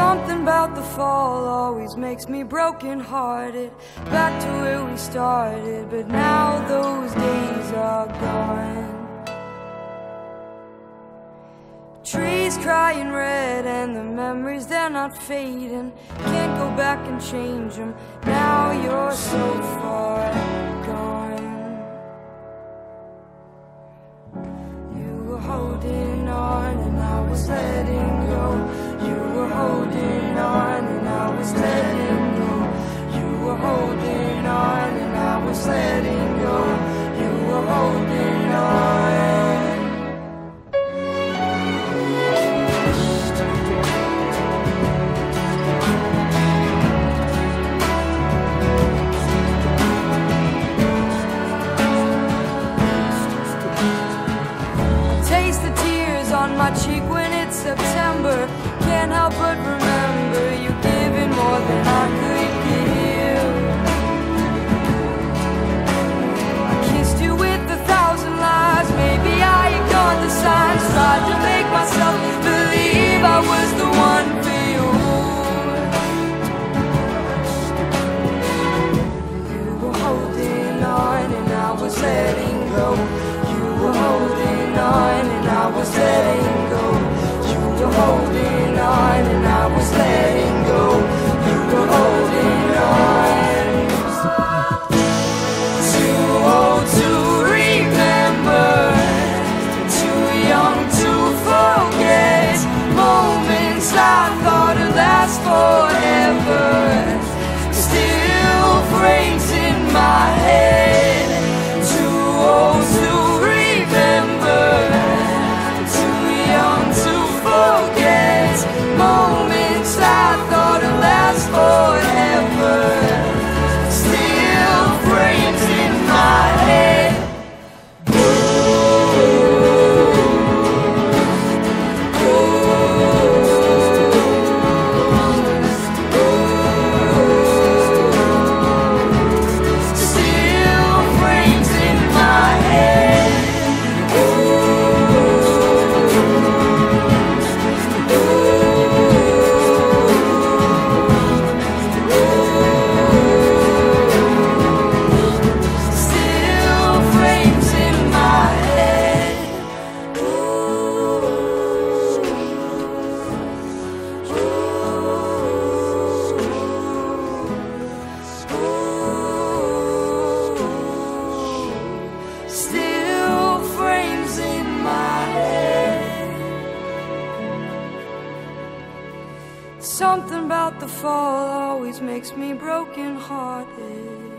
Something about the fall always makes me broken-hearted. Back to where we started, but now those days are gone. Trees crying red and the memories, they're not fading. Can't go back and change them, now you're so far gone. You were holding on and I was letting go. You were holding on and I was letting go. You were holding on and I was letting go. You were holding on. On my cheek when it's September, can't help but remember you giving more than I could give. I kissed you with 1,000 lies, maybe I ignored the signs, tried to make myself believe I was the one for you. You were holding on and I was letting go. You were holding on and I was letting go. You were holding on and I was letting go. You were holding on. Too old to remember, too young to forget. Moments I thought would last forever, still frames in my head. Too old to remember, too young to forget. Moments I thought would last forever, still frames in my head. Still frames in my head. Still frames in my head. Something about the fall always makes me broken-hearted.